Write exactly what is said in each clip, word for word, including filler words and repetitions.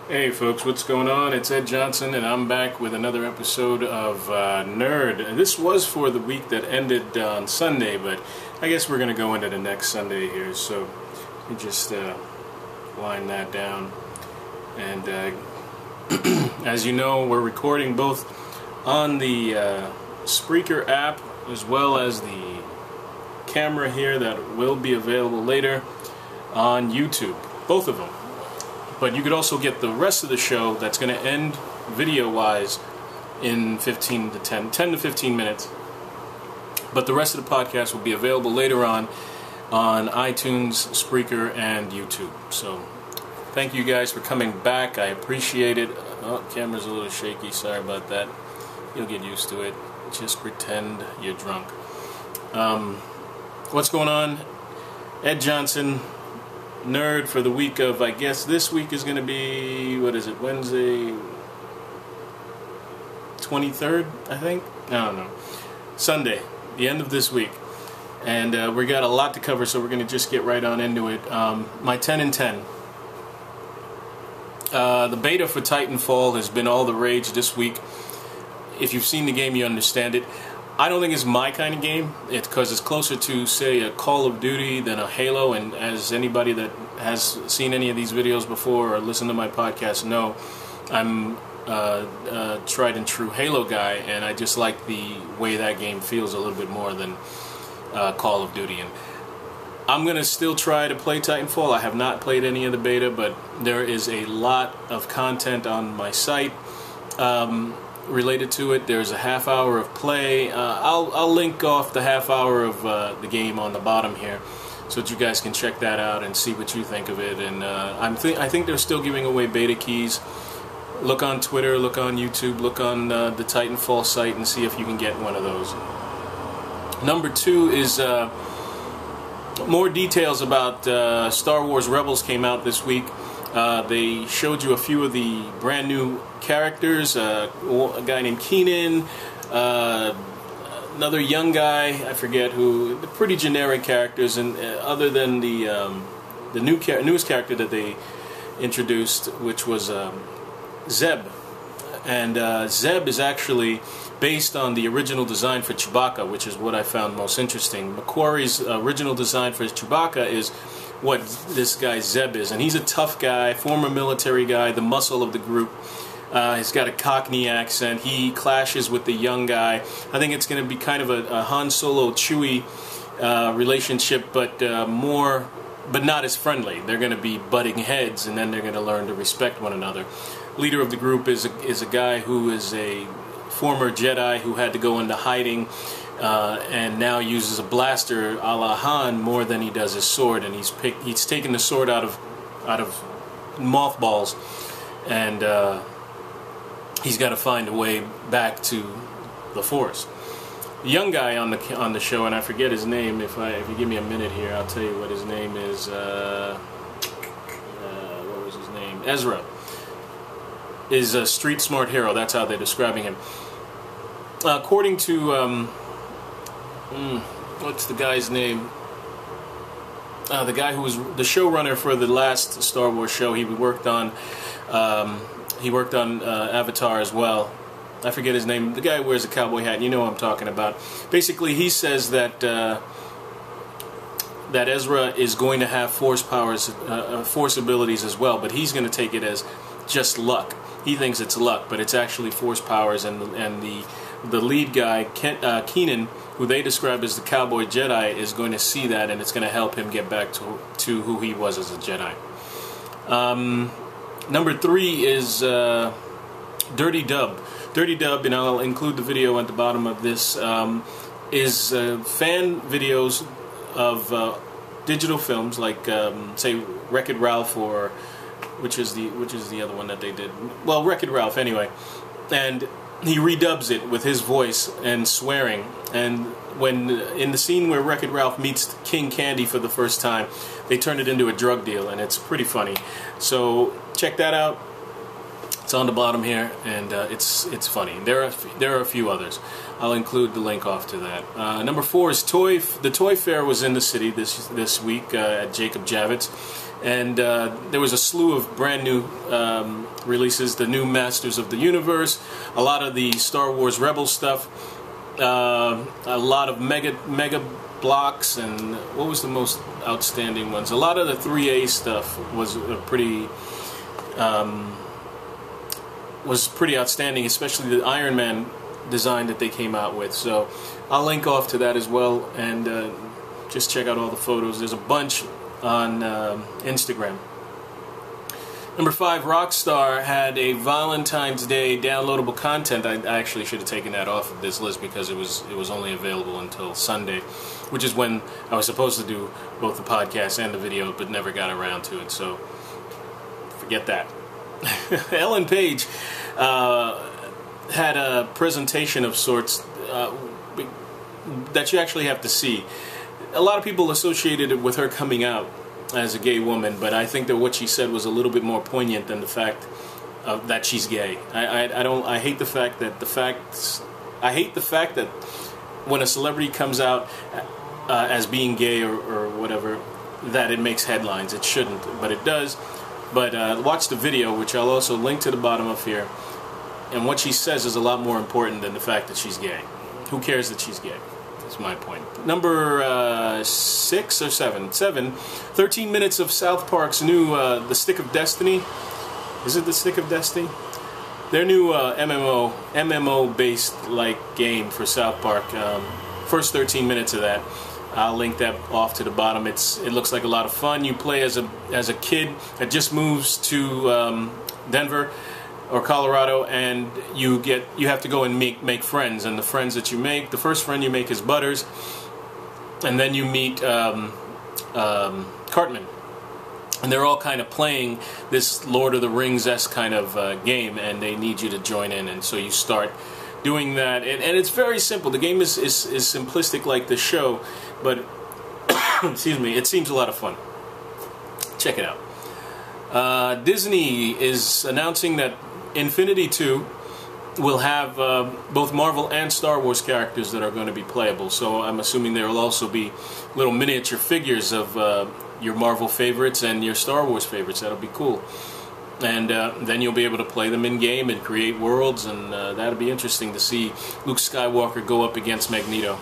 Hey folks, what's going on? It's Ed Johnson and I'm back with another episode of uh, Nerd. This was for the week that ended uh, on Sunday, but I guess we're going to go into the next Sunday here, so you just uh, line that down. And uh, as you know, we're recording both on the uh, Spreaker app as well as the camera here that will be available later on YouTube. Both of them. But you could also get the rest of the show that's going to end video-wise in fifteen to ten, ten to fifteen minutes. But the rest of the podcast will be available later on on iTunes, Spreaker, and YouTube. So thank you guys for coming back. I appreciate it. Oh, camera's a little shaky. Sorry about that. You'll get used to it. Just pretend you're drunk. Um, what's going on? Ed Johnson. Nerd for the week of, I guess this week is going to be, what is it, Wednesday twenty-third, I think? I don't know. Sunday, the end of this week. And uh, we got a lot to cover, so we're going to just get right on into it. Um, my ten and ten. Uh, the beta for Titanfall has been all the rage this week. If you've seen the game, you understand it. I don't think it's my kind of game. It's because it's closer to, say, a Call of Duty than a Halo. And as anybody that has seen any of these videos before or listened to my podcast know, I'm uh, a tried and true Halo guy, and I just like the way that game feels a little bit more than uh, Call of Duty. And I'm going to still try to play Titanfall. I have not played any of the beta, but there is a lot of content on my site. Um... related to it. There's a half hour of play. Uh, I'll, I'll link off the half hour of uh, the game on the bottom here so that you guys can check that out and see what you think of it. And uh, I'm th I think they're still giving away beta keys. Look on Twitter, look on YouTube, look on uh, the Titanfall site and see if you can get one of those. Number two is uh, more details about uh, Star Wars Rebels came out this week. Uh, they showed you a few of the brand new characters, uh, a guy named Keenan, uh, another young guy, I forget who, pretty generic characters, and uh, other than the um, the new char newest character that they introduced, which was um, Zeb. And uh, Zeb is actually based on the original design for Chewbacca, which is what I found most interesting. McQuarrie's original design for Chewbacca is what this guy Zeb is, and he's a tough guy, former military guy, the muscle of the group. Uh, he's got a Cockney accent. He clashes with the young guy. I think it's going to be kind of a, a Han Solo Chewie uh, relationship, but uh, more, but not as friendly. They're going to be butting heads, and then they're going to learn to respect one another. Leader of the group is a, is a guy who is a former Jedi who had to go into hiding. Uh, and now uses a blaster a la Han more than he does his sword, and he's picked, he's taken the sword out of out of mothballs, and uh, he's got to find a way back to the Force. The young guy on the on the show, and I forget his name. If I if you give me a minute here, I'll tell you what his name is. Uh, uh, what was his name? Ezra is a street smart hero. That's how they're describing him. Uh, according to um, Mm, what's the guy's name? Uh, the guy who was the showrunner for the last Star Wars show. He worked on um, he worked on uh, Avatar as well. I forget his name. The guy who wears a cowboy hat. You know what I'm talking about. Basically, he says that uh, that Ezra is going to have force powers, uh, force abilities as well, but he's going to take it as just luck. He thinks it's luck, but it's actually force powers, and and the the lead guy, Ken, uh, Keenan, who they describe as the cowboy Jedi, is going to see that, and it's going to help him get back to to who he was as a Jedi. Um, number three is uh, Dirty Dub. Dirty Dub, and I'll include the video at the bottom of this, um, is uh, fan videos of uh, digital films, like um, say Wreck-It Ralph, or which is the which is the other one that they did. Well, Wreck-It Ralph anyway, and he redubs it with his voice and swearing. And when in the scene where Wreck-It Ralph meets King Candy for the first time, they turn it into a drug deal, and it's pretty funny. So check that out. It's on the bottom here, and uh, it's it's funny. There are there are a few others. I'll include the link off to that. Uh, number four is Toy. The Toy Fair was in the city this this week uh, at Jacob Javits, and uh, there was a slew of brand new um, releases. The new Masters of the Universe, a lot of the Star Wars Rebel stuff, uh, a lot of mega mega blocks, and what was the most outstanding ones? A lot of the three A stuff was a pretty. Um, was pretty outstanding, especially the Iron Man design that they came out with. So I'll link off to that as well, and uh, just check out all the photos. There's a bunch on uh, Instagram. Number five, Rockstar had a Valentine's Day downloadable content. I, I actually should have taken that off of this list because it was it was only available until Sunday, which is when I was supposed to do both the podcast and the video, but never got around to it. So forget that. Ellen Page uh, had a presentation of sorts uh, that you actually have to see. A lot of people associated it with her coming out as a gay woman, but I think that what she said was a little bit more poignant than the fact uh, that she's gay. I, I, I don't. I hate the fact that the facts. I hate the fact that when a celebrity comes out uh, as being gay or, or whatever, that it makes headlines. It shouldn't, but it does. But uh, watch the video, which I'll also link to the bottom of here. And what she says is a lot more important than the fact that she's gay. Who cares that she's gay? That's my point. Number uh, six or seven? Seven. thirteen minutes of South Park's new uh, The Stick of Destiny. Is it The Stick of Destiny? Their new uh, M M O, M M O-based like game for South Park. Um, first thirteen minutes of that. I'll link that off to the bottom. It's it looks like a lot of fun. You play as a as a kid that just moves to um, Denver or Colorado, and you get you have to go and make make friends. And the friends that you make, the first friend you make is Butters, and then you meet um, um, Cartman, and they're all kind of playing this Lord of the Rings-esque kind of uh, game, and they need you to join in, and so you start doing that, and, and it's very simple. The game is, is, is simplistic like the show, but excuse me, it seems a lot of fun. Check it out. Uh, Disney is announcing that Infinity two will have uh, both Marvel and Star Wars characters that are going to be playable, so I'm assuming there will also be little miniature figures of uh, your Marvel favorites and your Star Wars favorites. That'll be cool. And uh, then you'll be able to play them in-game and create worlds, and uh, that'll be interesting to see Luke Skywalker go up against Magneto.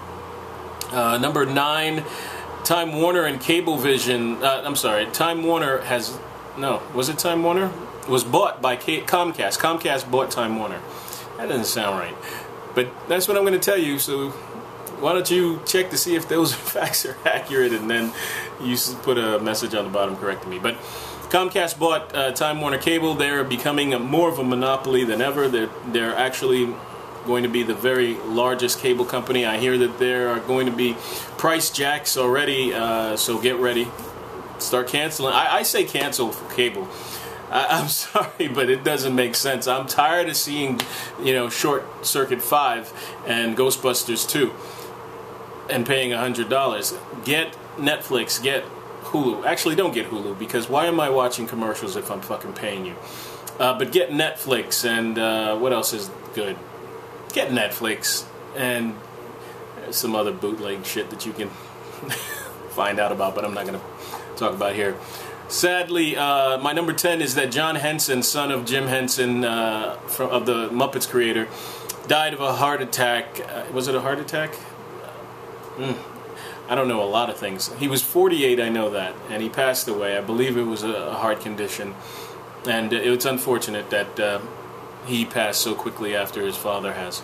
Uh, number nine, Time Warner and Cablevision, uh, I'm sorry, Time Warner has, no, was it Time Warner? It was bought by K Comcast. Comcast bought Time Warner. That doesn't sound right. But that's what I'm going to tell you, so why don't you check to see if those facts are accurate, and then you put a message on the bottom correcting me. But Comcast bought uh, Time Warner Cable. They're becoming a, more of a monopoly than ever. They're, they're actually going to be the very largest cable company. I hear that there are going to be price jacks already, uh, so get ready. Start canceling. I, I say cancel for cable. I, I'm sorry, but it doesn't make sense. I'm tired of seeing, you know, Short Circuit five and Ghostbusters two and paying one hundred dollars. Get Netflix, get Hulu. Actually, don't get Hulu, because why am I watching commercials if I'm fucking paying you? Uh, but get Netflix, and uh, what else is good? Get Netflix and some other bootleg shit that you can find out about, but I'm not going to talk about here. Sadly, uh, my number ten is that John Henson, son of Jim Henson, uh, from, of the Muppets creator, died of a heart attack. Uh, was it a heart attack? Mm. I don't know a lot of things. He was forty-eight, I know that, and he passed away. I believe it was a heart condition, and it's unfortunate that uh, he passed so quickly after his father has.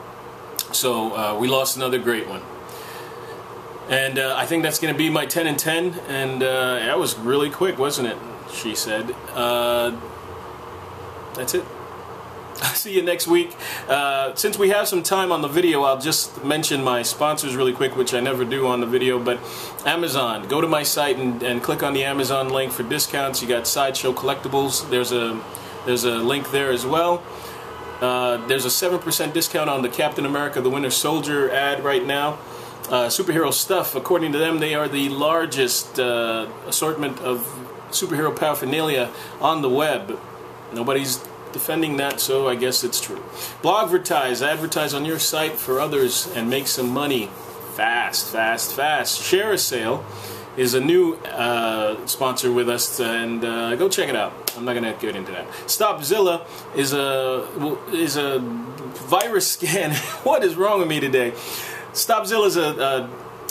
So uh, we lost another great one. And uh, I think that's going to be my ten and ten, and uh, that was really quick, wasn't it? She said. Uh, that's it. I'll see you next week. Uh, since we have some time on the video, I'll just mention my sponsors really quick, which I never do on the video, but Amazon. Go to my site and, and click on the Amazon link for discounts. You got Sideshow Collectibles. There's a, there's a link there as well. Uh, there's a seven percent discount on the Captain America the Winter Soldier ad right now. Uh, superhero stuff, according to them, they are the largest uh, assortment of superhero paraphernalia on the web. Nobody's defending that, so I guess it's true. Blogvertise, advertise on your site for others and make some money fast, fast, fast. Share a Sale is a new uh, sponsor with us, and uh, go check it out. I'm not going to get into that. Stopzilla is a is a virus scan. What is wrong with me today? Stopzilla is a, a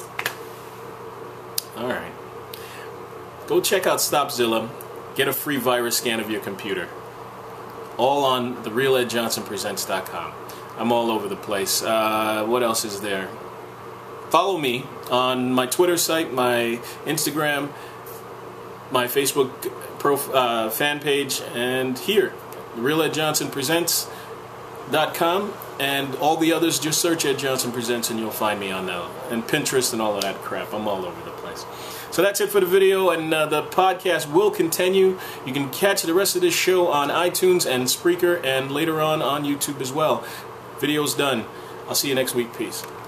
all right. Go check out Stopzilla. Get a free virus scan of your computer. All on the real ed johnson presents dot com. I'm all over the place. Uh, what else is there? Follow me on my Twitter site, my Instagram, my Facebook prof, uh, fan page, and here, real ed johnson presents dot com, and all the others. Just search Ed Johnson Presents and you'll find me on there. And Pinterest and all of that crap. I'm all over the place. So that's it for the video, and uh, the podcast will continue. You can catch the rest of this show on iTunes and Spreaker, and later on on YouTube as well. Video's done. I'll see you next week. Peace.